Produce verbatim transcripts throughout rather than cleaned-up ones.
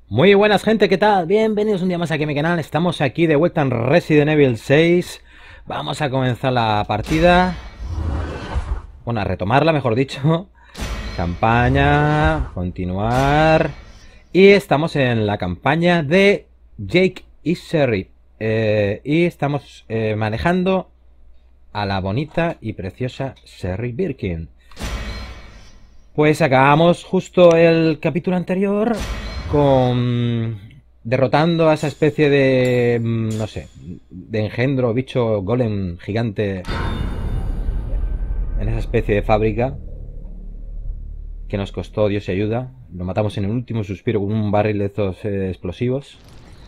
Muy buenas gente, ¿qué tal? Bienvenidos un día más aquí a mi canal. Estamos aquí de vuelta en Resident Evil seis. Vamos a comenzar la partida. Bueno, a retomarla, mejor dicho. Campaña, continuar. Y estamos en la campaña de Jake y Sherry. Eh, y estamos eh, manejando a la bonita y preciosa Sherry Birkin. Pues acabamos justo el capítulo anterior con derrotando a esa especie de, no sé, de engendro, bicho, golem gigante en esa especie de fábrica que nos costó Dios y ayuda. Lo matamos en el último suspiro con un barril de estos eh, explosivos.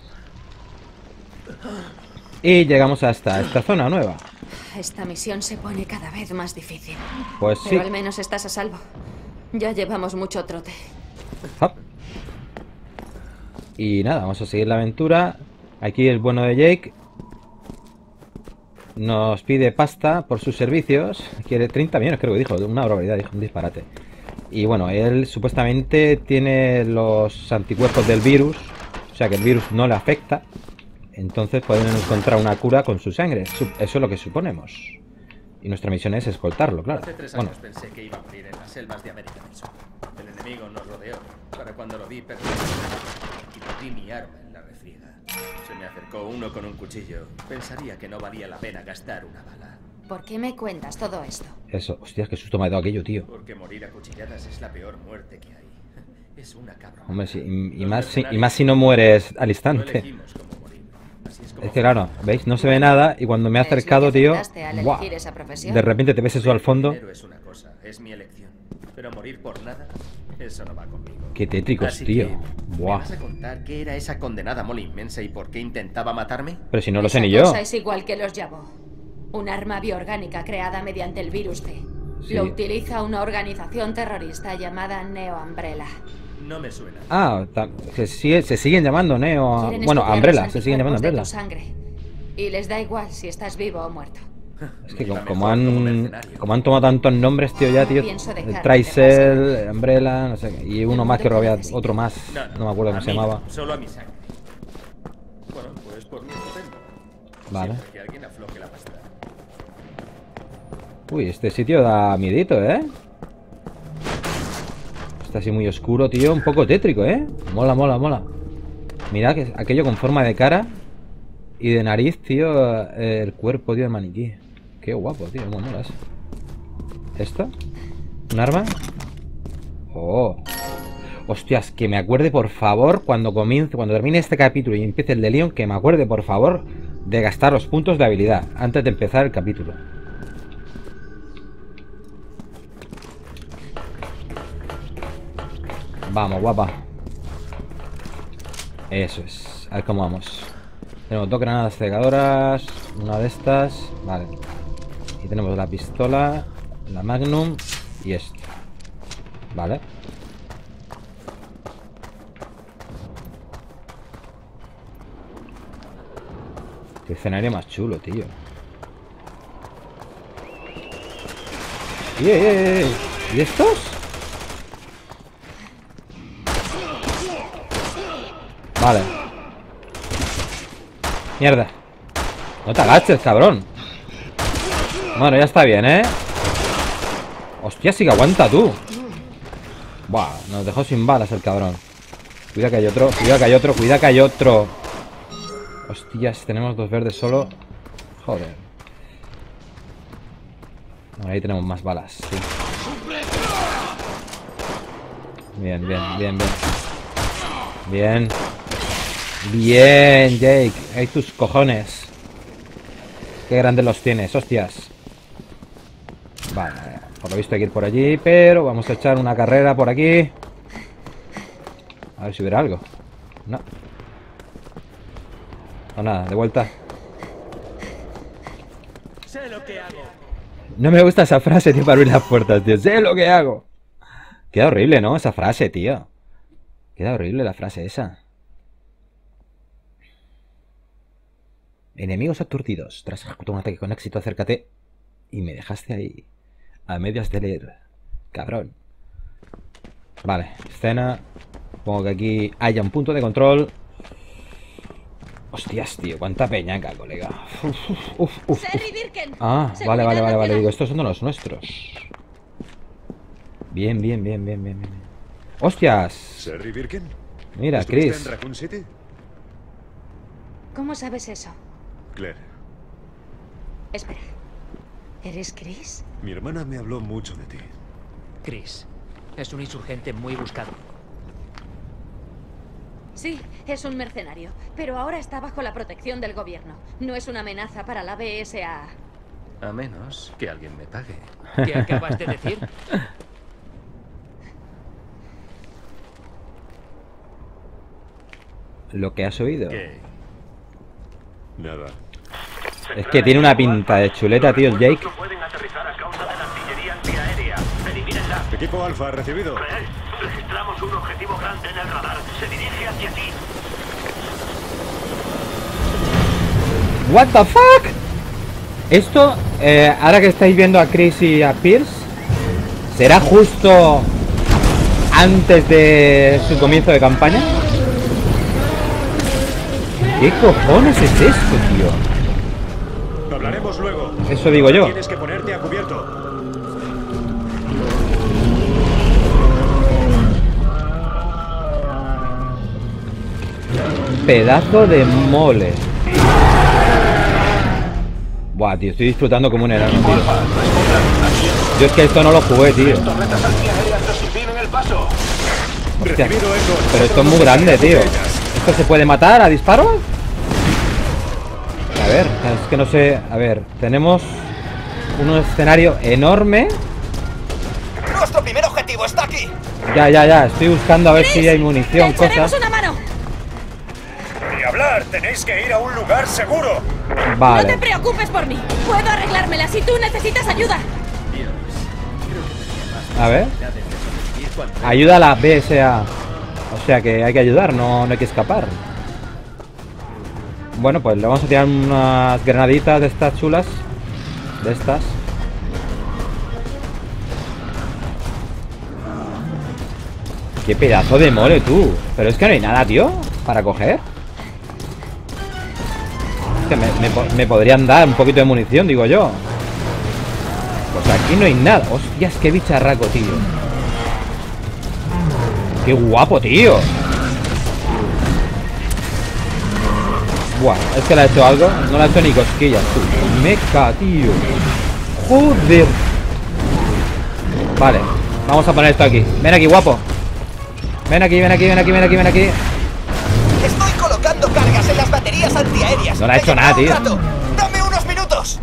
Y llegamos hasta esta zona nueva. Esta misión se pone cada vez más difícil. Pues sí. Pero al menos estás a salvo. Ya llevamos mucho trote. Hop. Y nada, vamos a seguir la aventura. Aquí el bueno de Jake nos pide pasta por sus servicios. Quiere treinta millones, creo que dijo. Una barbaridad, dijo, un disparate. Y bueno, él supuestamente tiene los anticuerpos del virus. O sea que el virus no le afecta. Entonces pueden encontrar una cura con su sangre. Eso es lo que suponemos. Y nuestra misión es escoltarlo, claro. Hace tres Bueno. años pensé que iba a morir en las selvas de América del Sur. El enemigo nos rodeó. Para cuando lo vi, perdí y perdí mi arma en la refriega. Se me acercó uno con un cuchillo. Pensaría que no valía la pena gastar una bala. ¿Por qué me cuentas todo esto? Eso, hostias, qué susto me ha dado aquello, tío. Porque morir a cuchilladas es la peor muerte que hay. Es una cabra. Hombre, sí, y, y, más si, y más si no mueres al No instante. elegimos cómo morir. Así es como Es que claro, ¿veis? No se ve nada y cuando me he Es lo que acercado, tío, aceptaste al ¡buah! elegir esa profesión. De repente te ves eso al fondo. Dinero es una cosa, es mi elección. Pero morir por nada, eso no va conmigo. Qué tétricos, Así tío. que, ¿me ¡Buah! vas a contar qué era esa condenada mola inmensa y por qué intentaba matarme? Pero si no lo sé Esa ni yo. cosa es igual que los Yavó. Un arma bioorgánica creada mediante el virus C. Sí. Lo utiliza una organización terrorista llamada Neo Umbrella. No me suena. Ah, ta- se, sigue- se siguen llamando Neo. Quieren Bueno, estudiar Umbrella, los se siguen llamando anticuerpos de Umbrella. tu sangre. Y les da igual si estás vivo o muerto. Es que Me iba como, como mejor como han mercenario. como han tomado tantos nombres, tío, ya, No tío. pienso dejar Tricel, Umbrella, no sé qué. Y uno El más que mundo robía necesita. otro más. No me acuerdo a cómo se mí, llamaba. Solo a mi sangre. Bueno, pues por mi estupendo. Vale. Siempre que alguien afloje la pasta. Uy, este sitio da miedito, ¿eh? Está así muy oscuro, tío. Un poco tétrico, ¿eh? Mola, mola, mola. Mira que aquello con forma de cara y de nariz, tío. eh, El cuerpo, tío, de maniquí. Qué guapo, tío. Cómo mola eso. ¿Esto? ¿Un arma? Oh. Hostias, que me acuerde, por favor, cuando comience, cuando termine este capítulo y empiece el de Leon, que me acuerde, por favor, de gastar los puntos de habilidad antes de empezar el capítulo. Vamos, guapa. Eso es. A ver cómo vamos. Tenemos dos granadas cegadoras. Una de estas. Vale. Y tenemos la pistola, la Magnum y esto. Vale. Qué escenario más chulo, tío. ¡Ey, ey, ey, ey! ¿Y estos? Vale. Mierda. No te agaches, cabrón. Bueno, ya está bien, ¿eh? Hostia, sí que aguanta tú. Buah, nos dejó sin balas el cabrón. Cuida que hay otro, cuida que hay otro, cuida que hay otro. Hostias, tenemos dos verdes solo. Joder. Bueno, ahí tenemos más balas, sí. Bien, bien, bien, bien. Bien. Bien, Jake. Hay tus cojones. Qué grandes los tienes, hostias. Vale, por lo visto hay que ir por allí, pero vamos a echar una carrera por aquí. A ver si hubiera algo. No. No, nada, de vuelta. Sé lo que hago. No me gusta esa frase, tío, para abrir las puertas, tío. Sé lo que hago. Queda horrible, ¿no? Esa frase, tío. Queda horrible la frase esa. Enemigos aturdidos. Tras ejecutar un ataque con éxito, acércate. Y me dejaste ahí. A medias de leer. Cabrón. Vale, escena Supongo que aquí haya un punto de control. Hostias, tío, cuánta peñaca, colega. Uf, uf, uf, uf. Ah, vale, vale, vale, vale. Digo, estos son los nuestros. Bien, bien, bien, bien, bien, bien. ¡Hostias! ¿Serry Birkin? Mira, Chris. ¿En Raccoon City? ¿Cómo sabes eso? Claire. Espera. ¿Eres Chris? Mi hermana me habló mucho de ti. Chris. Es un insurgente muy buscado. Sí, es un mercenario, pero ahora está bajo la protección del gobierno. No es una amenaza para la B S A A. A menos que alguien me pague. ¿Qué acabas de decir? Lo que has oído. ¿Qué? Nada. Es que tiene una pinta de chuleta, tío, el Jake. Pueden aterrizar a causa de la artillería antiaérea. Elimínenla. Equipo Alfa, recibido. Registramos un objetivo grande en el radar. Se dirige hacia ti. What the fuck? Esto, eh, ahora que estáis viendo a Chris y a Pierce, ¿será justo antes de su comienzo de campaña? ¿Qué cojones es esto, tío? Hablaremos luego. Eso digo yo. Tienes que ponerte a cubierto. Pedazo de mole. Buah, tío, estoy disfrutando como un enano, tío. Yo es que esto no lo jugué, tío. Hostia, pero esto es muy grande, tío. ¿Esto se puede matar a disparos? A ver, es que no sé. A ver, tenemos un escenario enorme. Nuestro primer objetivo está aquí. Ya, ya, ya, estoy buscando a ver si hay munición, ¡Le echaremos cosas. una mano! Ni hablar, tenéis que ir a un lugar seguro. No te Vale. preocupes por mí. Puedo arreglármela si tú necesitas ayuda. Dios, creo que tenía más A ver. posibilidades de sobrevivir cuando... Ayuda a la B S A. O sea que hay que ayudar, no, no hay que escapar. Bueno, pues le vamos a tirar unas granaditas de estas chulas. De estas. Qué pedazo de mole, tú. Pero es que no hay nada, tío, para coger. Es que me, me po- me podrían dar un poquito de munición, digo yo. Pues aquí no hay nada. Hostias, qué bicharraco, tío. Qué guapo, tío. Buah, es que le ha hecho algo. No le ha hecho ni cosquillas, tú. Meca, tío. Joder. Vale, vamos a poner esto aquí. Ven aquí, guapo. Ven aquí, ven aquí, ven aquí, ven aquí, ven aquí. Estoy colocando cargas en las baterías antiaéreas. No le ha Me hecho llevará nada, un tío. rato. Dame unos minutos.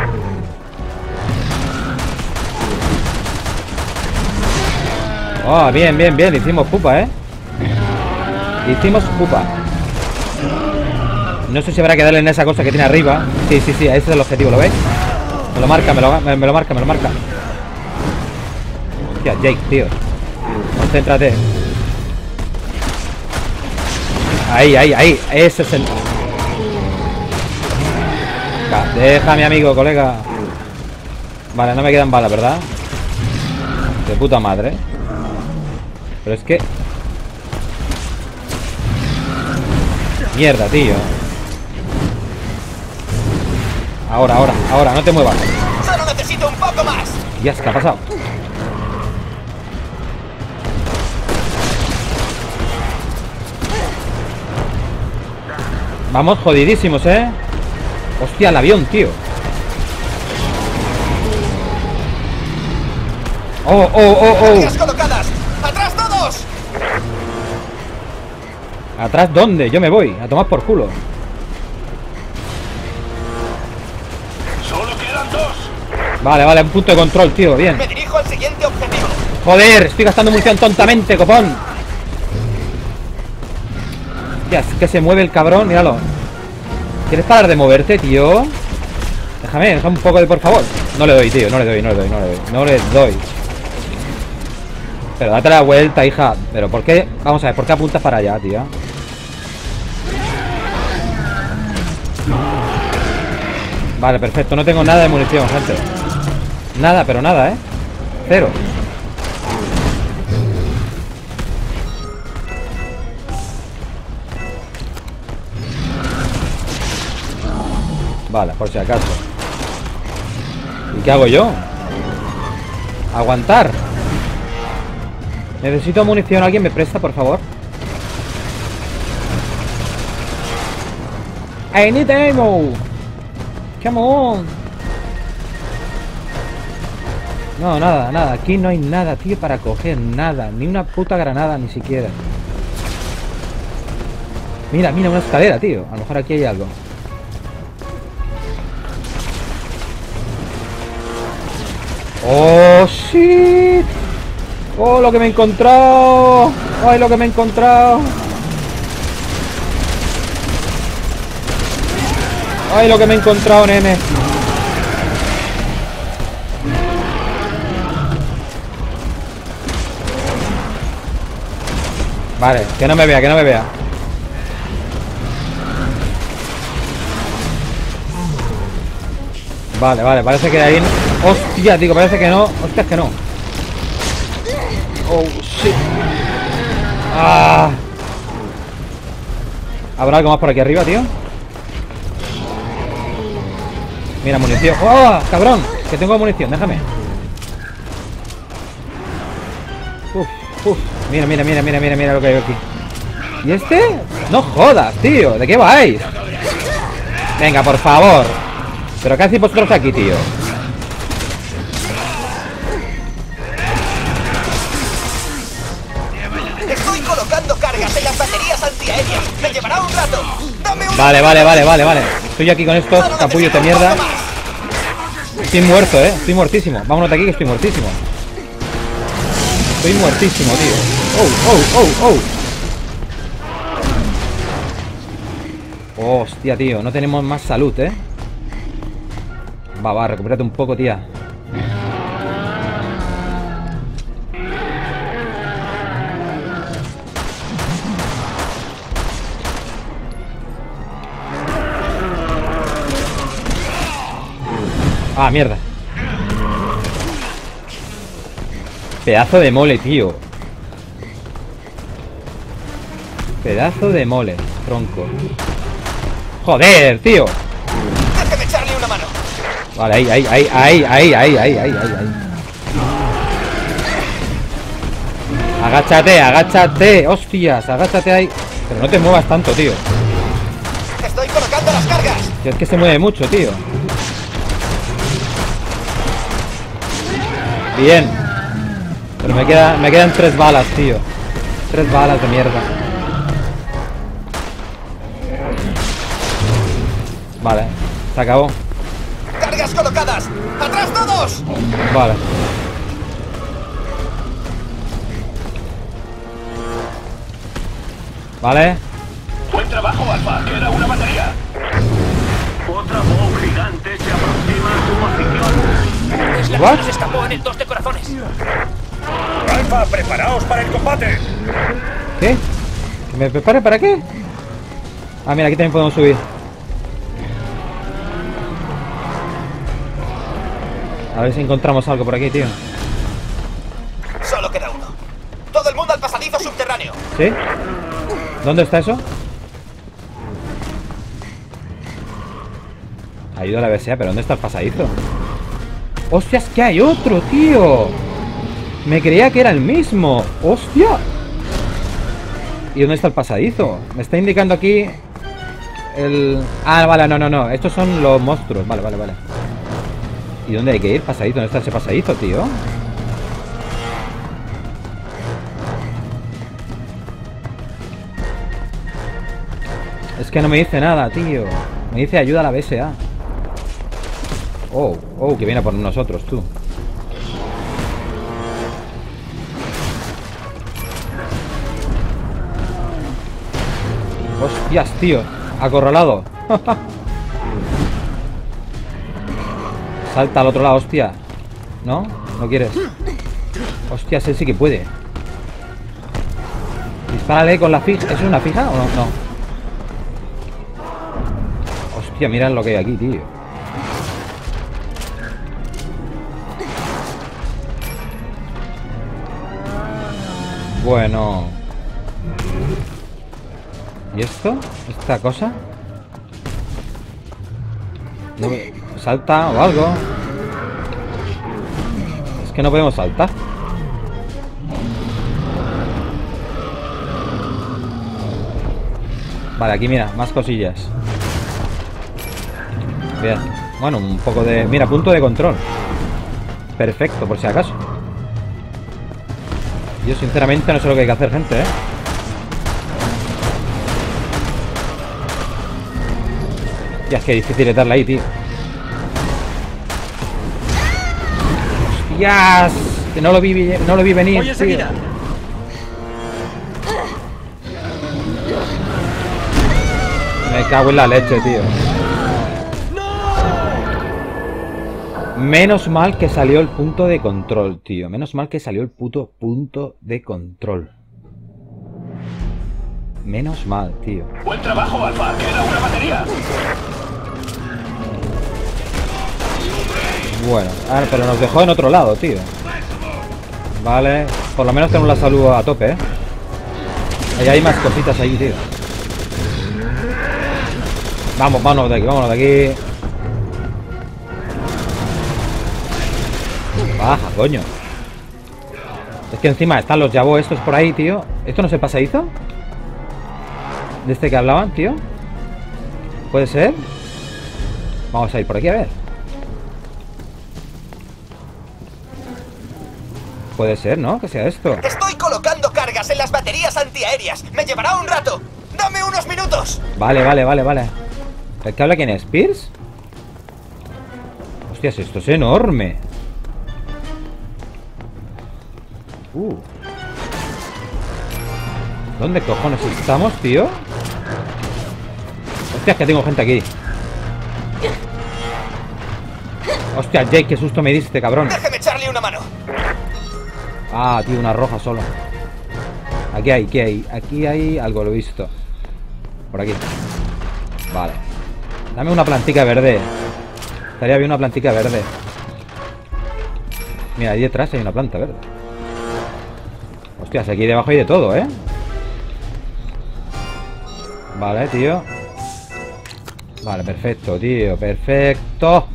Oh, bien, bien, bien. Hicimos pupa, ¿eh? Hicimos pupa. No sé si habrá que darle en esa cosa que tiene arriba. Sí, sí, sí, ese es el objetivo, ¿lo veis? Me lo marca, me lo, me, me lo marca, me lo marca. Hostia, Jake, tío. Concéntrate. Ahí, ahí, ahí. Ese es el... Deja, mi amigo, colega. Vale, no me quedan balas, ¿verdad? De puta madre. Pero es que... Mierda, tío. Ahora, ahora, ahora, no te muevas. Solo necesito un poco más. Ya, ¿qué ha pasado? Vamos jodidísimos, ¿eh? Hostia, el avión, tío. Oh, oh, oh, Cargas oh. colocadas. ¡Atrás todos! ¿Atrás dónde? Yo me voy. A tomar por culo. Solo quedan dos. Vale, vale, un punto de control, tío. Bien. Me dirijo al siguiente objetivo. Joder, estoy gastando munición tontamente, copón. Ya, es que se mueve el cabrón, míralo. ¿Quieres parar de moverte, tío? Déjame, déjame un poco de por favor. No le doy, tío, no le doy, no le doy, no le doy. No le doy. Pero date la vuelta, hija. Pero ¿por qué? Vamos a ver, ¿por qué apuntas para allá, tía? Vale, perfecto, no tengo nada de munición, gente. Nada, pero nada, ¿eh? Cero. Vale, por si acaso. ¿Y qué hago yo? Aguantar. Necesito munición. ¿Alguien me presta, por favor? I need ammo. Come on. No, nada, nada. Aquí no hay nada, tío, para coger nada. Ni una puta granada, ni siquiera. Mira, mira, una escalera, tío. A lo mejor aquí hay algo. ¡Oh, shit! ¡Oh, lo que me he encontrado! ¡Ay, lo que me he encontrado! ¡Ay, lo que me he encontrado, nene! Vale, que no me vea, que no me vea. Vale, vale, parece que ahí... Hostia, digo, parece que no. Hostia, es que no. Oh, shit. Ah. ¿Habrá algo más por aquí arriba, tío? Mira, munición. ¡Oh, cabrón! Que tengo munición, déjame. Uf, uf. Mira, mira, mira, mira, mira, mira lo que hay aquí. ¿Y este? No jodas, tío. ¿De qué vais? Venga, por favor. ¿Pero qué hacéis vosotros aquí, tío? Estoy colocando cargas en las baterías antiaéreas. Me llevará un rato. Dame un... Vale, vale, vale, vale, vale. Estoy aquí con estos capullos de mierda. Estoy muerto, eh. Estoy muertísimo. Vámonos de aquí que estoy muertísimo. Estoy muertísimo, tío. Oh, oh, oh, oh. Hostia, tío. No tenemos más salud, eh. Va, va, recupérate un poco, tía. Ah, mierda. Pedazo de mole, tío. Pedazo de mole, tronco. Joder, tío. Déjame echarle una mano. Vale, ahí, ahí, ahí, ahí, ahí, ahí, ahí, ahí, ahí. Agáchate, agáchate. Hostias, agáchate ahí. Pero no te muevas tanto, tío. Estoy colocando las cargas. Tío, es que se mueve mucho, tío. Bien. Pero me queda, me quedan tres balas, tío. Tres balas de mierda. Vale, se acabó. Cargas colocadas. ¡Atrás todos! Vale. Vale. Buen trabajo, Alfa. Queda una batería. Otra bomba gigante se aproxima a su posición. Es la What? que nos escapó en el dos de corazones. Alfa, preparaos para el combate. ¿Qué? ¿Que me prepare para qué? Ah, mira, aquí también podemos subir. A ver si encontramos algo por aquí, tío. Solo queda uno. Todo el mundo al pasadizo subterráneo. ¿Sí? ¿Dónde está eso? Ayuda a la B S A, pero ¿dónde está el pasadizo? ¡Hostias, que hay otro, tío! Me creía que era el mismo. ¡Hostia! ¿Y dónde está el pasadizo? Me está indicando aquí el... Ah, vale, no, no, no. Estos son los monstruos. Vale, vale, vale. ¿Y dónde hay que ir? Pasadizo. ¿Dónde está ese pasadizo, tío? Es que no me dice nada, tío. Me dice ayuda a la B S A. Oh, oh, que viene por nosotros, tú. Hostias, tío. Acorralado. Salta al otro lado, hostia. ¿No? ¿No quieres? Hostias, él sí que puede. Dispárale con la fija. ¿Es una fija o no? No. Hostia, mirad lo que hay aquí, tío. Bueno. ¿Y esto? ¿Esta cosa? No, salta o algo. Es que no podemos saltar. Vale, aquí mira, más cosillas. Bien. Bueno, un poco de... Mira, punto de control. Perfecto, por si acaso. Yo sinceramente no sé lo que hay que hacer, gente, ¿eh? Ya, es que difícil es darle ahí, tío. ¡Hostias! Que no lo vi, no lo vi venir, Voy enseguida. tío. Me cago en la leche, tío. Menos mal que salió el punto de control, tío. Menos mal que salió el puto punto de control. Menos mal, tío. Buen trabajo, Alfa. Queda una batería. Bueno, ah, pero nos dejó en otro lado, tío. Vale, por lo menos tenemos la salud a tope, ¿eh? Ahí hay más cositas ahí, tío. Vamos, vámonos de aquí, vámonos de aquí. Baja, coño. Es que encima están los Yabo estos por ahí, tío. ¿Esto no es el pasadizo? ¿De este que hablaban, tío? ¿Puede ser? Vamos a ir por aquí a ver. Puede ser, ¿no? Que sea esto. Estoy colocando cargas en las baterías antiaéreas. Me llevará un rato. ¡Dame unos minutos! Vale, vale, vale, vale. ¿El que habla quién es? ¿Pierce? Hostias, esto es enorme. Uh. ¿Dónde cojones estamos, tío? Hostias, que tengo gente aquí. Hostia, Jake, qué susto me diste, cabrón. Déjeme echarle una mano. Ah, tío, una roja solo. Aquí hay, aquí hay, aquí hay algo, lo he visto. Por aquí. Vale. Dame una plantica verde. Estaría bien una plantica verde. Mira, ahí detrás hay una planta verde. Hostias, aquí debajo hay de todo, ¿eh? Vale, tío. Vale, perfecto, tío, perfecto.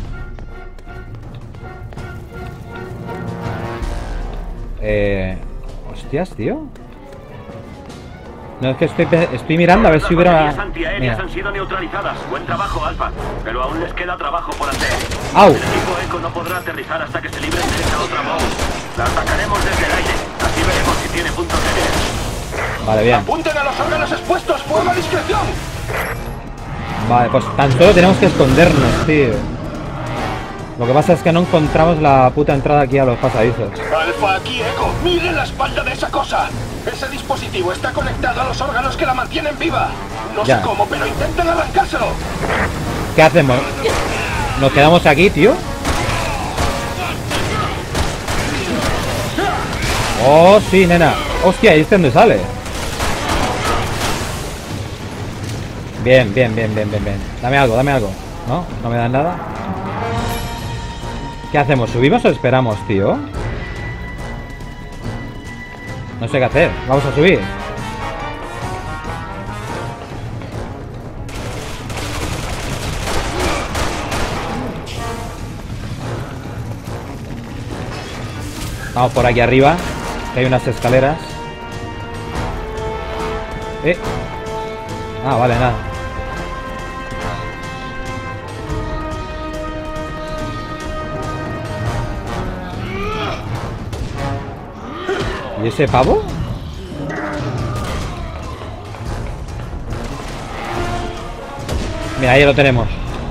Eh... Hostias, tío. No, es que estoy, estoy mirando a ver si hubiera... Las antiaéreas han sido neutralizadas. Buen trabajo, Alfa. Pero aún les queda trabajo por hacer. ¡Au! El equipo Echo no podrá aterrizar hasta que se libren de esa otra bomba. La atacaremos desde el aire. Así veremos si tiene puntos débiles. Vale, bien. ¡Apunten a los órganos expuestos! ¡Fuego a discreción! Vale, pues tan solo tenemos que escondernos, tío. Lo que pasa es que no encontramos la puta entrada aquí a los pasadizos. Alfa, aquí Echo. ¡Miren la espalda de esa cosa! Ese dispositivo está conectado a los órganos que la mantienen viva. No Ya. sé cómo, pero intenten arrancárselo. ¿Qué hacemos? ¿Nos quedamos aquí, tío? Oh, sí, nena. Hostia, ¿y este dónde sale? Bien, bien, bien, bien, bien, bien. Dame algo, dame algo. ¿No? ¿No me dan nada? ¿Qué hacemos? ¿Subimos o esperamos, tío? No sé qué hacer. Vamos a subir. Vamos por aquí arriba, que hay unas escaleras. Eh. Ah, vale, nada. ¿Y ese pavo? Mira, ahí lo tenemos.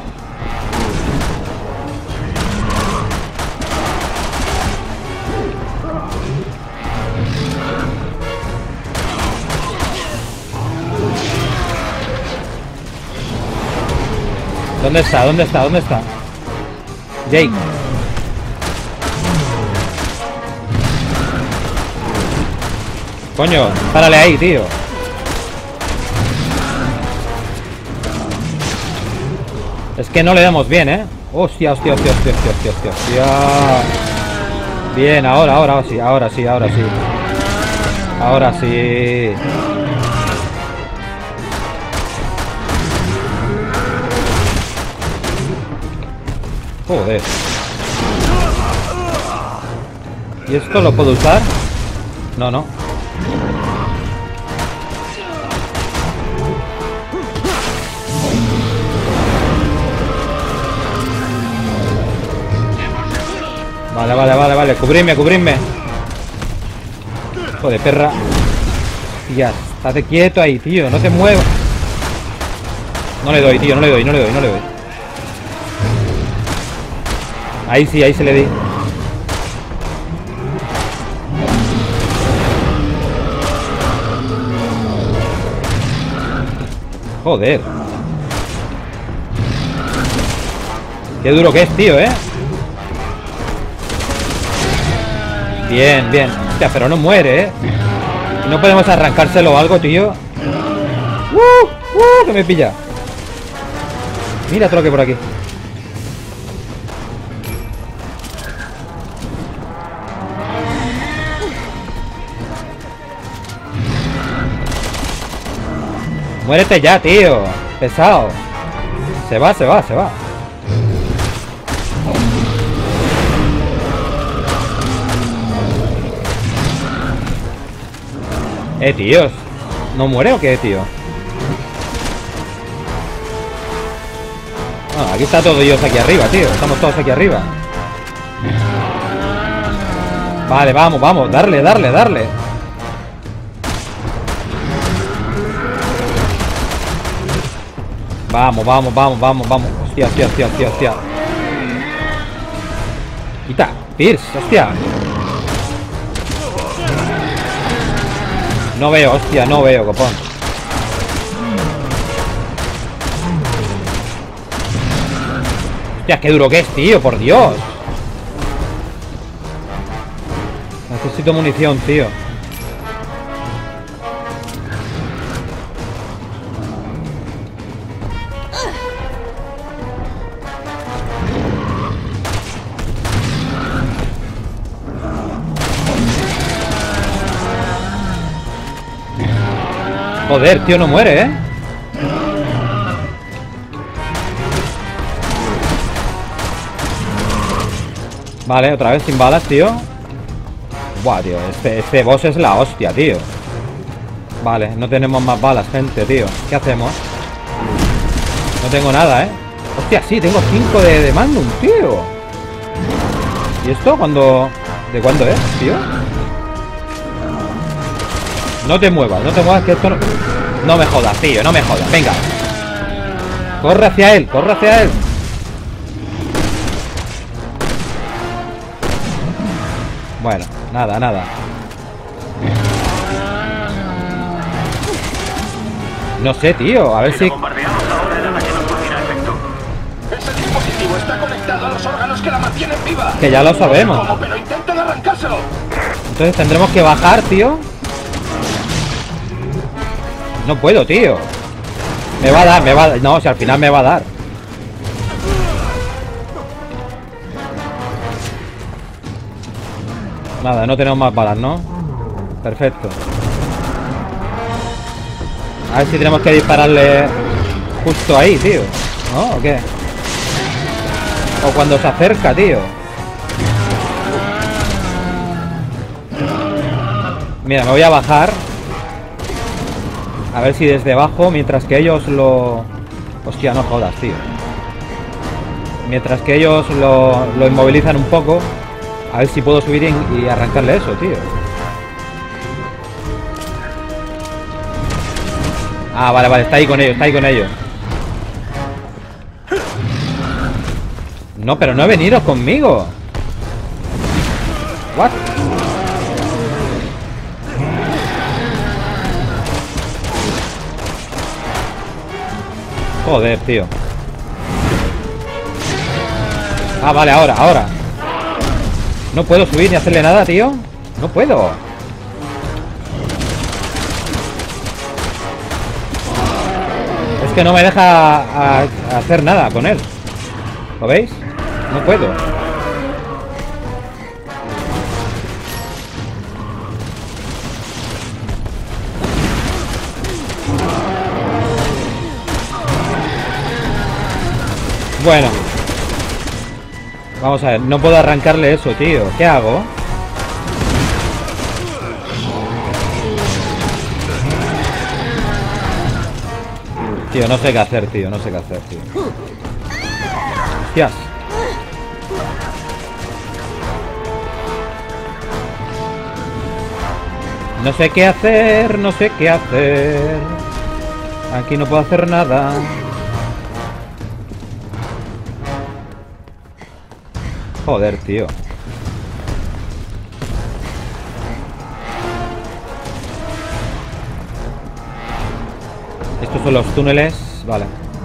¿Dónde está? ¿Dónde está? ¿Dónde está? Jake. Coño, párale ahí, tío. Es que no le damos bien, ¿eh? Hostia, hostia, hostia, hostia, hostia, hostia, hostia, hostia. Bien, ahora, ahora sí, ahora sí, ahora sí. Ahora sí. Joder. ¿Y esto lo puedo usar? No, no. Vale, vale, vale, vale. Cubridme, cubridme. Joder, perra. Ya, estate quieto ahí, tío. No te muevas. No le doy, tío. No le doy, no le doy, no le doy. Ahí sí, ahí se le di. Joder. Qué duro que es, tío, ¿eh? Bien, bien. Hostia, pero no muere, ¿eh? No podemos arrancárselo o algo, tío. ¡Uh! ¡Uh! Que me pilla. Mira todo lo que hay por aquí. Muérete ya, tío. Pesado. Se va, se va, se va. Eh, tíos. ¿No muere o qué, tío? Ah, aquí está todo Dios aquí arriba, tío. Estamos todos aquí arriba. Vale, vamos, vamos. Darle, darle, darle. Vamos, vamos, vamos, vamos, vamos. Hostia, hostia, hostia, hostia, hostia. Quita, Pierce, hostia. No veo, hostia, no veo, copón. Hostia, qué duro que es, tío, por Dios. Necesito munición, tío. Joder, tío, no muere, ¿eh? Vale, otra vez sin balas, tío. Buah, tío, este, este boss es la hostia, tío. Vale, no tenemos más balas, gente, tío. ¿Qué hacemos? No tengo nada, ¿eh? Hostia, sí, tengo cinco de, de Magnum, tío. ¿Y esto cuándo? ¿De cuándo es, tío? No te muevas, no te muevas, que esto no... No me jodas, tío, no me jodas, venga. Corre hacia él, corre hacia él. Bueno, nada, nada. No sé, tío, a ver si... bombardeamos ahora nada que nos producirá efecto. Ese dispositivo está conectado a los órganos que la mantienen viva. Que ya lo sabemos. ¿Cómo? Pero intenten arrancárselo. Entonces tendremos que bajar, tío. No puedo, tío. Me va a dar, me va a dar. No, si al final me va a dar. Nada, no tenemos más balas, ¿no? Perfecto. A ver si tenemos que dispararle justo ahí, tío. ¿No? ¿O qué? O cuando se acerca, tío. Mira, me voy a bajar. A ver si desde abajo, mientras que ellos lo... Hostia, no jodas, tío. Mientras que ellos lo, lo inmovilizan un poco. A ver si puedo subir y, y arrancarle eso, tío. Ah, vale, vale, está ahí con ellos, está ahí con ellos. No, pero no he venido conmigo. What? Joder, tío. Ah, vale, ahora, ahora. No puedo subir ni hacerle nada, tío. No puedo. Es que no me deja a, a hacer nada con él. ¿Lo veis? No puedo. Bueno. Vamos a ver, no puedo arrancarle eso, tío. ¿Qué hago? Tío, no sé qué hacer, tío. No sé qué hacer, tío. Hostias. No sé qué hacer, no sé qué hacer. Aquí no puedo hacer nada. Joder, tío. Estos son los túneles. Vale.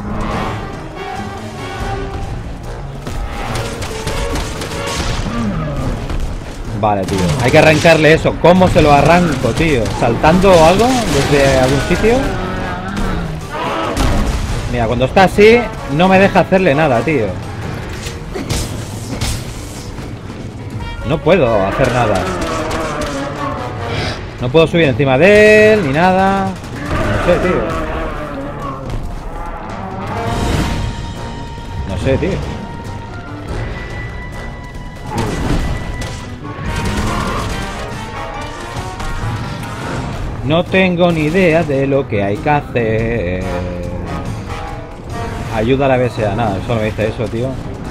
Vale, tío. Hay que arrancarle eso. ¿Cómo se lo arranco, tío? ¿Saltando o algo? ¿Desde algún sitio? Mira, cuando está así, no me deja hacerle nada, tío. No puedo hacer nada. No puedo subir encima de él, ni nada. No sé, tío. No sé, tío. No tengo ni idea de lo que hay que hacer. Ayuda a la B S A. Nada, solo me dice eso, tío.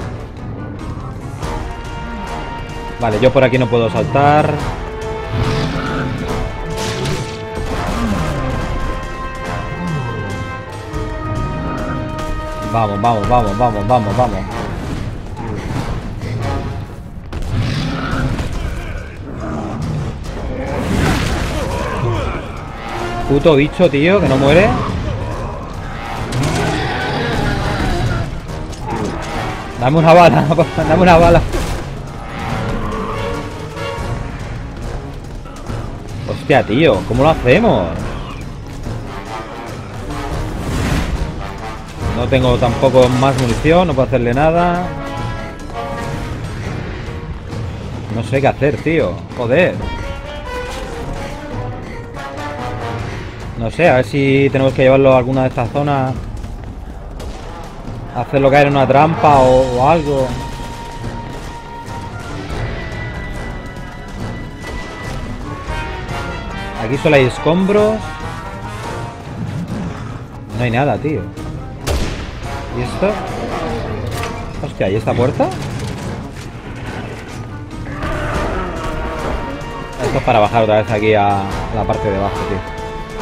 Vale, yo por aquí no puedo saltar. Vamos, vamos, vamos, vamos, vamos, vamos. Puto bicho, tío, que no muere. Dame una bala, dame una bala. Hostia, tío, ¿cómo lo hacemos? No tengo tampoco más munición, no puedo hacerle nada. No sé qué hacer, tío. Joder. No sé, a ver si tenemos que llevarlo a alguna de estas zonas. Hacerlo caer en una trampa o, o algo. Aquí solo hay escombros. No hay nada, tío. ¿Y esto? Hostia, ¿y esta puerta? Esto es para bajar otra vez aquí a la parte de abajo, tío.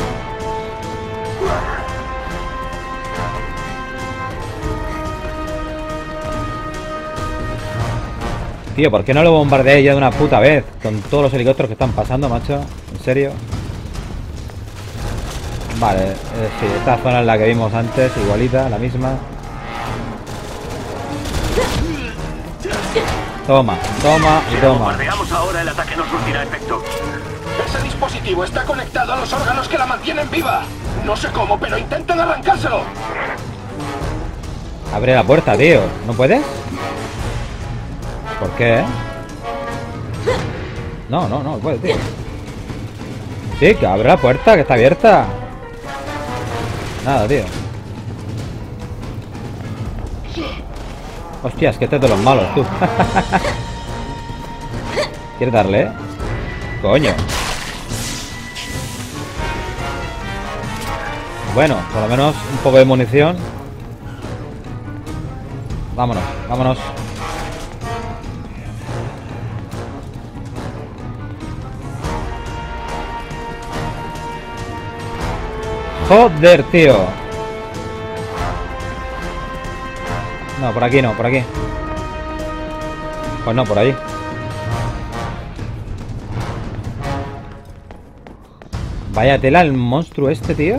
Tío, ¿por qué no lo bombardeé ya de una puta vez? Con todos los helicópteros que están pasando, macho. ¿En serio? Vale, eh, sí, esta zona es la que vimos antes, igualita, la misma. Toma, toma y toma. Bombardeamos ahora, el ataque no surtirá efecto. Ese dispositivo está conectado a los órganos que la mantienen viva. No sé cómo, pero intenten arrancárselo. Abre la puerta, tío. ¿No puedes? ¿Por qué? No, no, no puede, tío. Sí, que abre la puerta, que está abierta. Nada, tío. Hostias, que este es de los malos, tú. ¿Quieres darle, eh? Coño. Bueno, por lo menos un poco de munición. Vámonos, vámonos. Joder, tío. No, por aquí no, por aquí. Pues no, por ahí. Vaya tela el monstruo este, tío.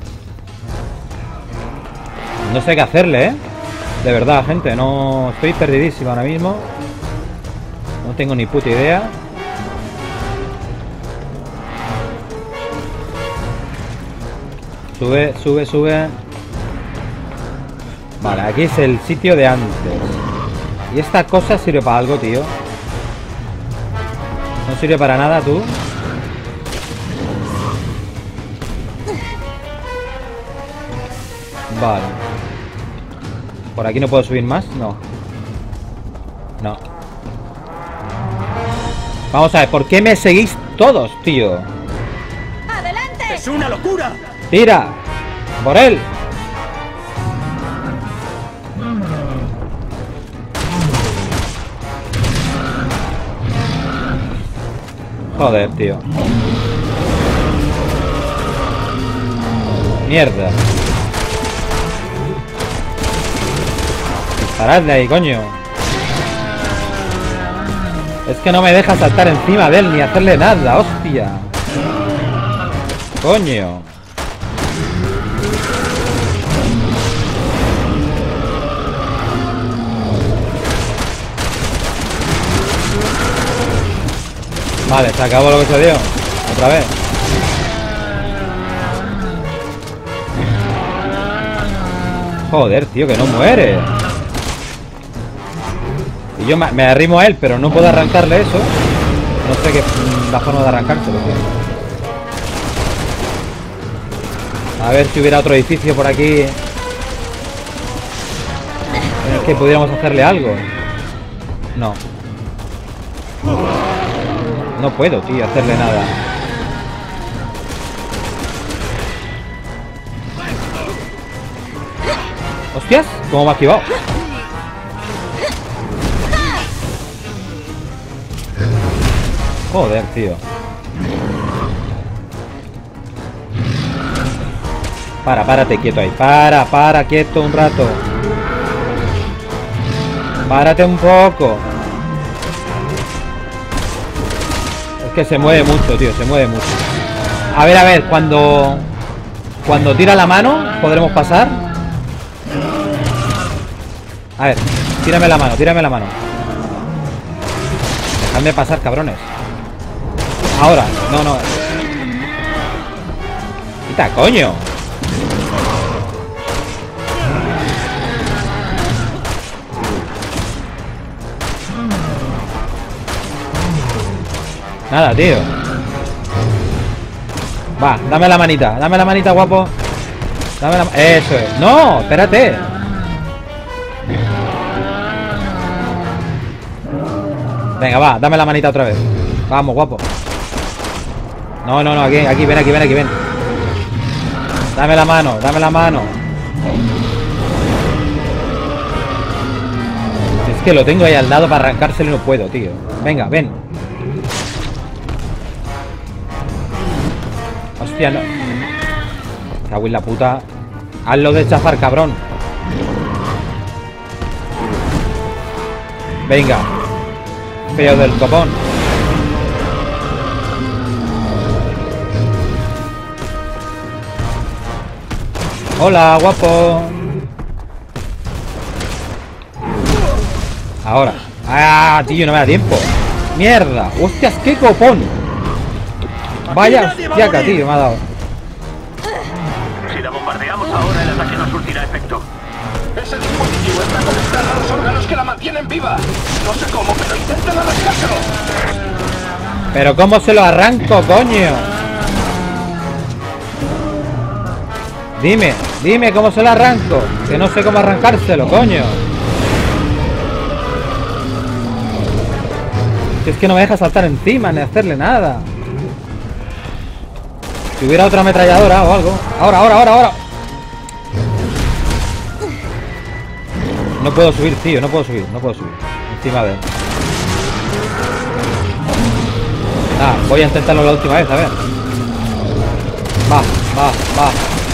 No sé qué hacerle, ¿eh? De verdad, gente, no... Estoy perdidísimo ahora mismo. No tengo ni puta idea. Sube, sube, sube. Vale, aquí es el sitio de antes. ¿Y esta cosa sirve para algo, tío? No sirve para nada, tú. Vale. ¿Por aquí no puedo subir más? No. No. Vamos a ver, ¿por qué me seguís todos, tío? ¡Adelante! ¡Es una locura! ¡Tira! ¡Por él! Joder, tío. Mierda. Disparadle ahí, coño. Es que no me deja saltar encima de él ni hacerle nada, hostia. Coño. Vale, se acabó lo que se dio. Otra vez. Joder, tío, que no muere. Y yo me, me arrimo a él, pero no puedo arrancarle eso. No sé qué la forma de arrancárselo, tío. A ver si hubiera otro edificio por aquí en el que pudiéramos hacerle algo. No. No puedo, tío, hacerle nada. ¡Hostias! ¿Cómo me ha esquivado? Joder, tío. Para, párate quieto ahí. Para, para, quieto un rato. Párate un poco. Es que se mueve mucho, tío, se mueve mucho. A ver, a ver, cuando... Cuando tira la mano, ¿podremos pasar? A ver, tírame la mano, tírame la mano. Dejadme pasar, cabrones. Ahora, no, no. Quita, coño. Nada, tío. Va, dame la manita, dame la manita, guapo. Dame la... Eso es. No, espérate. Venga, va, dame la manita otra vez. Vamos, guapo. No, no, no, aquí, aquí, ven, aquí, ven, aquí, ven. Dame la mano, dame la mano. Es que lo tengo ahí al lado para arrancárselo y no puedo, tío. Venga, ven. Hostia, no. Cago en la puta. Hazlo de chafar, cabrón. Venga. Feo del copón. Hola, guapo. Ahora. Ah, tío, no me da tiempo. Mierda. Hostias, qué copón. Vaya hostiaca, tío, me ha dado. Si la bombardeamos ahora, el ataque no surtirá efecto. Ese dispositivo está conectado a los órganos que la mantienen viva. No sé cómo, pero intenten arrancárselo. Pero ¿cómo se lo arranco, coño? Dime, dime cómo se lo arranco. Que no sé cómo arrancárselo, coño. Si es que no me deja saltar encima ni hacerle nada. Si hubiera otra ametralladora o algo. Ahora, ahora, ahora, ahora. No puedo subir, tío, no puedo subir, no puedo subir. Encima de él. Ah, voy a intentarlo la última vez, a ver. Va, va, va.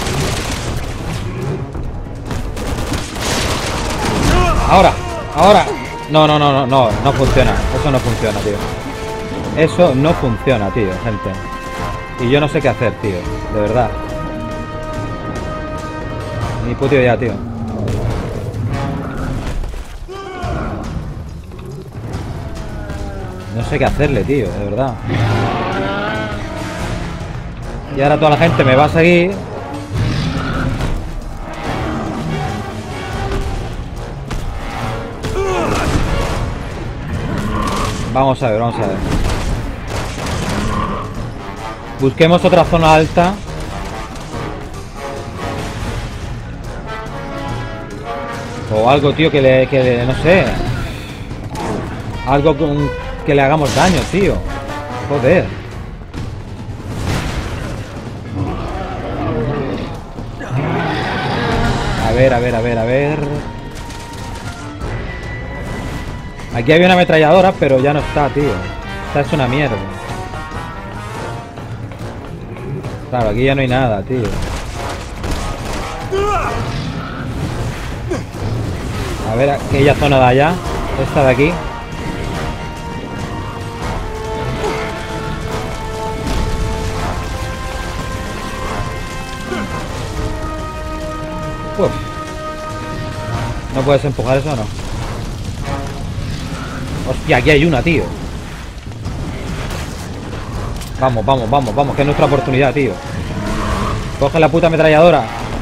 Ahora, ahora. No, no, no, no, no, no funciona. Eso no funciona, tío. Eso no funciona, tío, gente. Y yo no sé qué hacer, tío. De verdad. Ni puta idea, tío. No sé qué hacerle, tío, de verdad. Y ahora toda la gente me va a seguir. Vamos a ver, vamos a ver. Busquemos otra zona alta. O algo, tío, que le, que le, no sé. Algo con que le hagamos daño, tío. Joder. A ver, a ver, a ver, a ver. Aquí había una ametralladora, pero ya no está, tío. Está hecho una mierda. Claro, aquí ya no hay nada, tío. A ver, aquella zona de allá. Esta de aquí. Uf. ¿No puedes empujar eso o no? Hostia, aquí hay una, tío. Vamos, vamos, vamos, vamos, que es nuestra oportunidad, tío. Coge la puta ametralladora.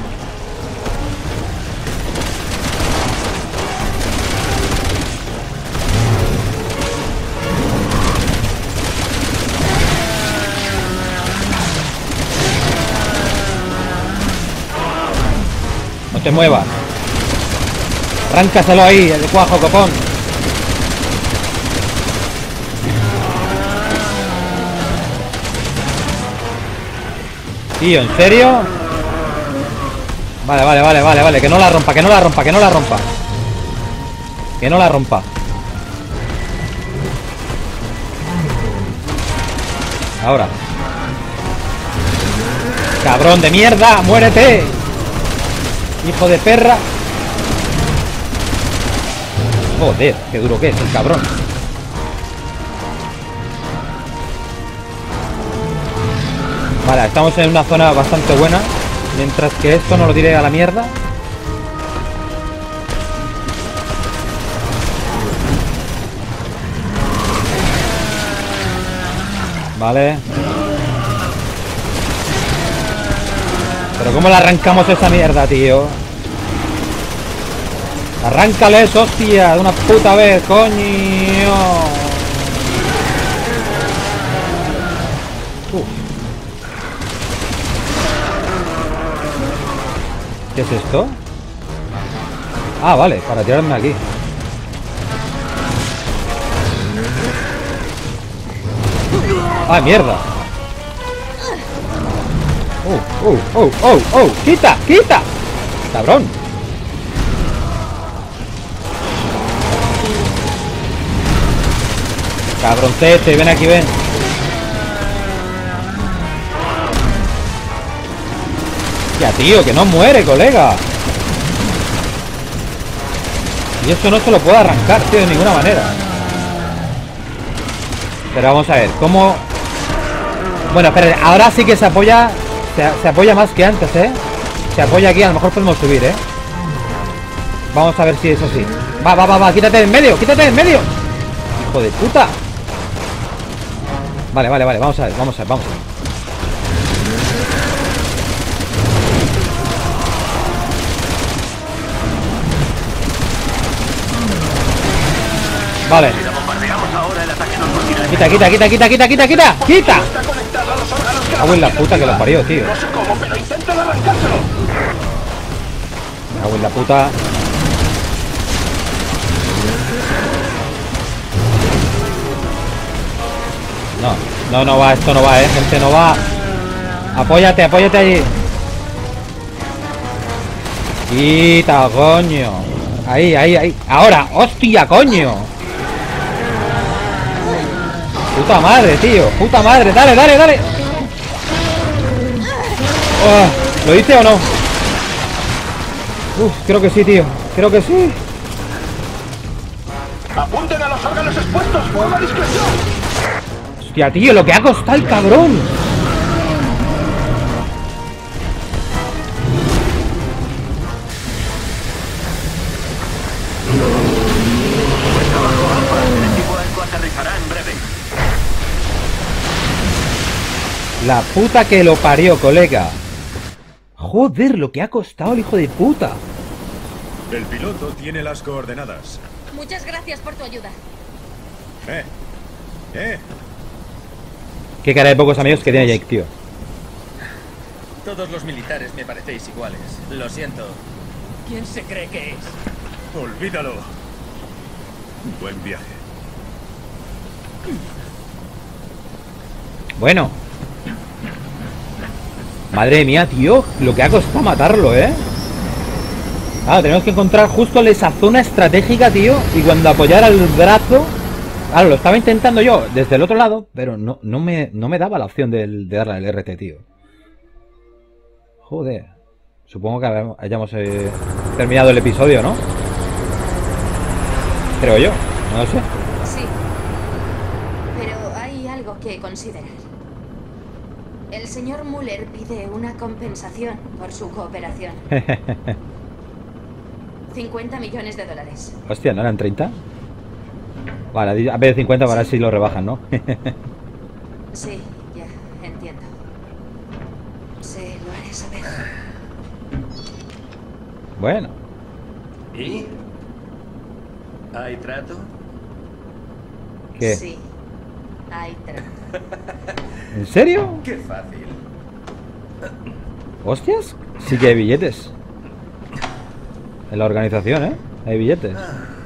No te muevas. Arráncaselo ahí, el cuajo, copón. Tío, ¿en serio? Vale, vale, vale, vale, vale. Que no la rompa, que no la rompa, que no la rompa. Que no la rompa. Ahora. Cabrón de mierda, muérete. Hijo de perra. Joder, qué duro que es el cabrón. Vale, estamos en una zona bastante buena. Mientras que esto no lo diré a la mierda. Vale. Pero ¿cómo le arrancamos esa mierda, tío? Arráncales, hostia, de una puta vez, coño. Uf. ¿Qué es esto? Ah, vale, para tirarme aquí. ¡Ah, mierda! ¡Oh, oh, oh, oh, oh! ¡Quita, quita! ¡Cabrón! Cabroncete, ven aquí, ven. Ya, tío, que no muere, colega. Y esto no se lo puedo arrancar, tío, de ninguna manera. Pero vamos a ver, ¿cómo...? Bueno, espera, ahora sí que se apoya. Se, se apoya más que antes, ¿eh? Se apoya aquí, a lo mejor podemos subir, ¿eh? Vamos a ver si es así. Va, va, va, va, quítate de en medio, quítate de en medio. Hijo de puta. Vale, vale, vale, vamos a ver, vamos a ver, vamos a ver. Vale. Quita, quita, quita, quita, quita, quita, quita, quita. Hago en la puta que lo parió, tío. No sé cómo, pero intentan arrancárselo. Hago en la puta. No, no, no va, esto no va, eh, gente, no va. Apóyate, apóyate allí. Quita, coño. Ahí, ahí, ahí. Ahora, hostia, coño. Puta madre, tío. Puta madre. Dale, dale, dale. Oh, ¿lo hice o no? Uf, creo que sí, tío. Creo que sí. Apunten a los órganos expuestos. ¡Fuego a discreción! Hostia, tío, lo que ha costado el cabrón. La puta que lo parió, colega. Joder, lo que ha costado el hijo de puta. El piloto tiene las coordenadas. Muchas gracias por tu ayuda. Eh, eh. Qué cara de pocos amigos que tiene Jake, tío. Todos los militares me parecéis iguales. Lo siento. ¿Quién se cree que es? Olvídalo. Buen viaje. Bueno. Madre mía, tío. Lo que ha costado matarlo, ¿eh? Ah, tenemos que encontrar justo esa zona estratégica, tío. Y cuando apoyara el brazo... Claro, lo estaba intentando yo desde el otro lado, pero no, no, me, no me daba la opción de, de darle al R T, tío. Joder. Supongo que hayamos, hayamos eh, terminado el episodio, ¿no? Creo yo. No lo sé. Sí. Pero hay algo que considerar. El señor Muller pide una compensación por su cooperación. cincuenta millones de dólares. Hostia, ¿no eran treinta? Vale, a vez de cincuenta para ver si lo rebajan, ¿no? Sí, ya, entiendo. Se lo haré saber. Bueno. ¿Y? ¿Hay trato? ¿Qué? Sí, hay trato. ¿En serio? Qué fácil. Hostias, sí que hay billetes. En la organización, ¿eh? Hay billetes.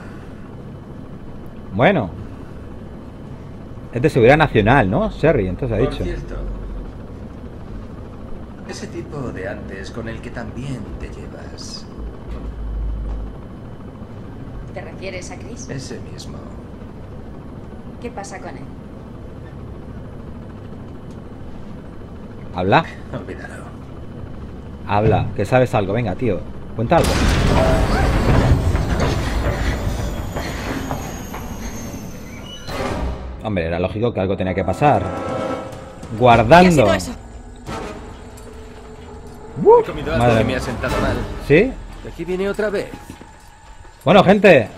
Bueno. Es de seguridad nacional, ¿no? Sherry, entonces ha Por dicho. cierto, ese tipo de antes con el que también te llevas. ¿Te refieres a Chris? Ese mismo. ¿Qué pasa con él? Habla. Olvídalo. Habla, que sabes algo. Venga, tío. Cuenta algo. Hombre, era lógico que algo tenía que pasar. Guardando. ¿Qué ha sido eso? Uh, He comido algo madre que mía. me ha sentado mal. ¿Sí? Aquí viene otra vez. Bueno, gente.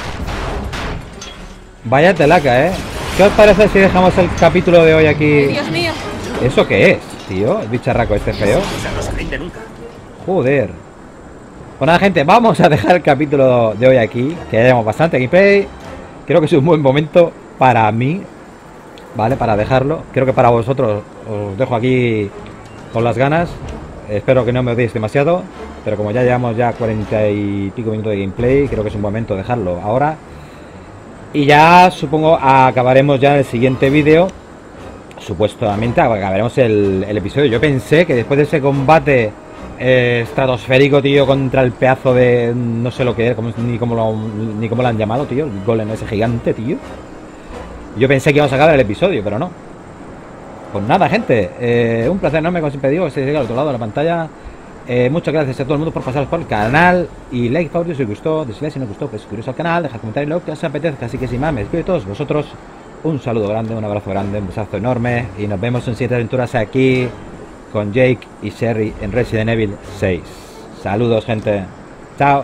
Vaya telaca, ¿eh? ¿Qué os parece si dejamos el capítulo de hoy aquí? ¡Dios mío! ¿Eso qué es, tío? El bicharraco este feo. O sea, no se rinde nunca. Joder. Pues nada, gente, vamos a dejar el capítulo de hoy aquí. Que ya llevamos bastante gameplay. Creo que es un buen momento para mí, ¿vale? Para dejarlo. Creo que para vosotros os dejo aquí con las ganas. Espero que no me odiéis demasiado. Pero como ya llevamos ya cuarenta y pico minutos de gameplay, creo que es un momento de dejarlo ahora. Y ya supongo acabaremos ya el siguiente vídeo. Supuestamente acabaremos el, el episodio. Yo pensé que después de ese combate eh, estratosférico, tío, contra el pedazo de... no sé lo que es, como, ni, cómo lo, ni cómo lo han llamado, tío. El golem ese gigante, tío. Yo pensé que íbamos a acabar el episodio, pero no. Pues nada, gente. Eh, un placer enorme, como siempre digo, que se llegue al otro lado de la pantalla. Eh, muchas gracias a todo el mundo por pasaros por el canal. Y like, favor, si os gustó, dislike si no os gustó, pues suscribiros al canal, dejad comentarios lo que os apetezca. Así que sin más, me despido de todos vosotros. Un saludo grande, un abrazo grande, un besazo enorme. Y nos vemos en siguientes aventuras aquí con Jake y Sherry en Resident Evil seis. Saludos, gente. Chao.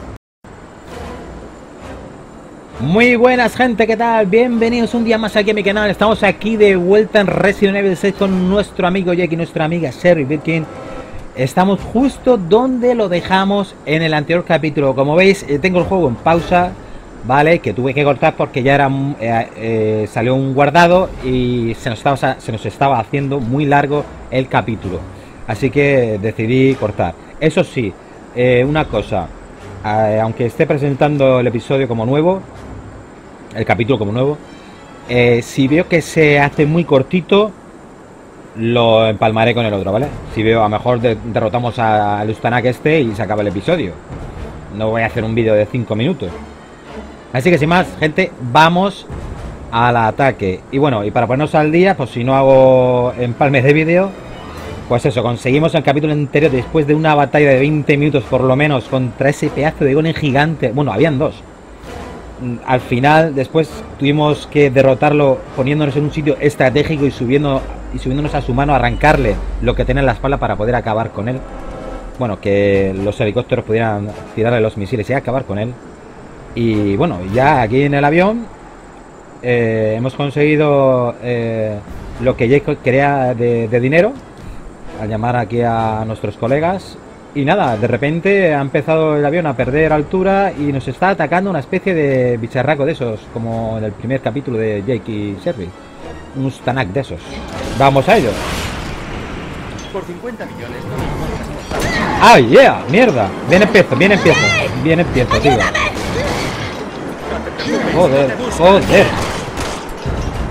Muy buenas, gente, ¿qué tal? Bienvenidos un día más aquí a mi canal. Estamos aquí de vuelta en Resident Evil seis con nuestro amigo Jake y nuestra amiga Sherry Birkin. Estamos justo donde lo dejamos en el anterior capítulo. Como veis, eh, tengo el juego en pausa, ¿vale? Que tuve que cortar porque ya era eh, eh, salió un guardado y se nos, estaba, se nos estaba haciendo muy largo el capítulo. Así que decidí cortar. Eso sí, eh, una cosa, eh, aunque esté presentando el episodio como nuevo, el capítulo como nuevo, eh, si veo que se hace muy cortito, lo empalmaré con el otro, ¿vale? Si veo, a lo mejor de, derrotamos al Ustanak este y se acaba el episodio. No voy a hacer un vídeo de cinco minutos. Así que sin más, gente, vamos al ataque. Y bueno, y para ponernos al día, pues si no hago empalmes de vídeo, pues eso, conseguimos el capítulo anterior después de una batalla de veinte minutos por lo menos contra ese pedazo de golem gigante. Bueno, habían dos. Al final, después tuvimos que derrotarlo poniéndonos en un sitio estratégico y subiendo y subiéndonos a su mano, a arrancarle lo que tenía en la espalda para poder acabar con él. Bueno, que los helicópteros pudieran tirarle los misiles y acabar con él. Y bueno, ya aquí en el avión eh, hemos conseguido eh, lo que Jake quería de, de dinero, al llamar aquí a nuestros colegas. Y nada, de repente ha empezado el avión a perder altura y nos está atacando una especie de bicharraco de esos, como en el primer capítulo de Jake y Sherry. Un Ustanak de esos. Vamos a ello. Por cincuenta millones no me importa si nos ¡Ay, yeah! ¡Mierda! Bien empiezo, bien empiezo. Bien empiezo, tío. Joder, joder.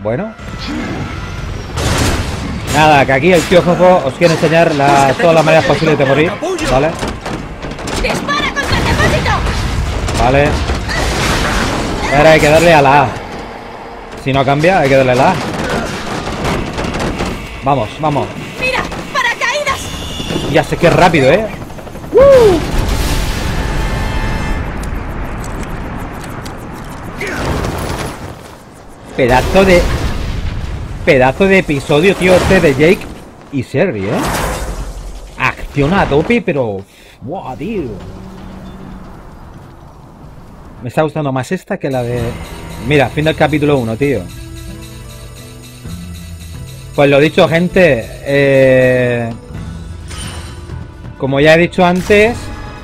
Bueno. Nada, que aquí el tío Jojo os quiere enseñar la, todas las maneras posibles de morir, ¿vale? ¡Dispara contra el depósito! Vale. Ahora hay que darle a la A. Si no cambia, hay que darle a la A. Vamos, vamos. ¡Mira! ¡Paracaídas! Ya sé que es rápido, ¿eh? ¡Uh! Pedazo de... Pedazo de episodio, tío, este de Jake y Sherry, ¿eh? Acción a tope, pero... ¡Buah, tío! Me está gustando más esta que la de... Mira, fin del capítulo uno, tío. Pues lo dicho, gente. Eh... Como ya he dicho antes,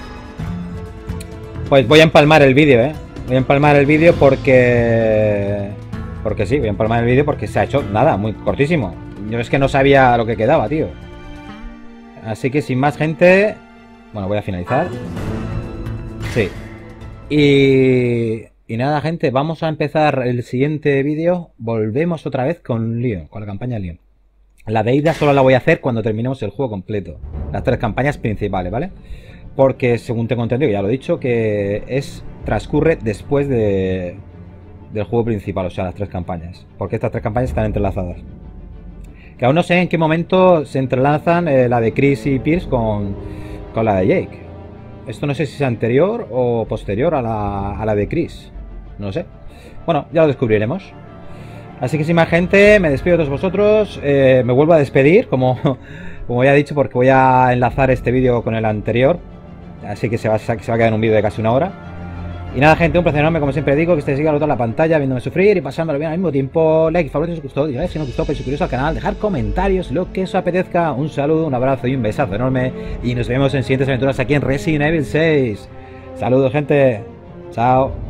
pues voy a empalmar el vídeo, ¿eh? Voy a empalmar el vídeo porque... Porque sí, voy a empalmar el vídeo porque se ha hecho, nada, muy cortísimo. Yo es que no sabía lo que quedaba, tío. Así que sin más, gente... Bueno, voy a finalizar. Sí. Y... Y nada, gente, vamos a empezar el siguiente vídeo. Volvemos otra vez con Leon, con la campaña Leon. La de Ida solo la voy a hacer cuando terminemos el juego completo. Las tres campañas principales, ¿vale? Porque según tengo entendido, ya lo he dicho, que es transcurre después de... del juego principal, o sea, las tres campañas, porque estas tres campañas están entrelazadas. Que aún no sé en qué momento se entrelazan eh, la de Chris y Pierce con, con la de Jake. Esto no sé si es anterior o posterior a la, a la de Chris. No sé. Bueno, ya lo descubriremos. Así que sin más, gente, me despido de todos vosotros. Eh, me vuelvo a despedir, como, como ya he dicho, porque voy a enlazar este vídeo con el anterior. Así que se va, se va a quedar en un vídeo de casi una hora. Y nada, gente, un placer enorme, como siempre digo, que estéis aquí al otro lado de la pantalla viéndome sufrir y pasándomelo bien al mismo tiempo. Like y favorito si os gustó, ya si no os gustó, podéis suscribiros al canal, dejar comentarios, lo que os apetezca. Un saludo, un abrazo y un besazo enorme. Y nos vemos en siguientes aventuras aquí en Resident Evil seis. Saludos, gente. Chao.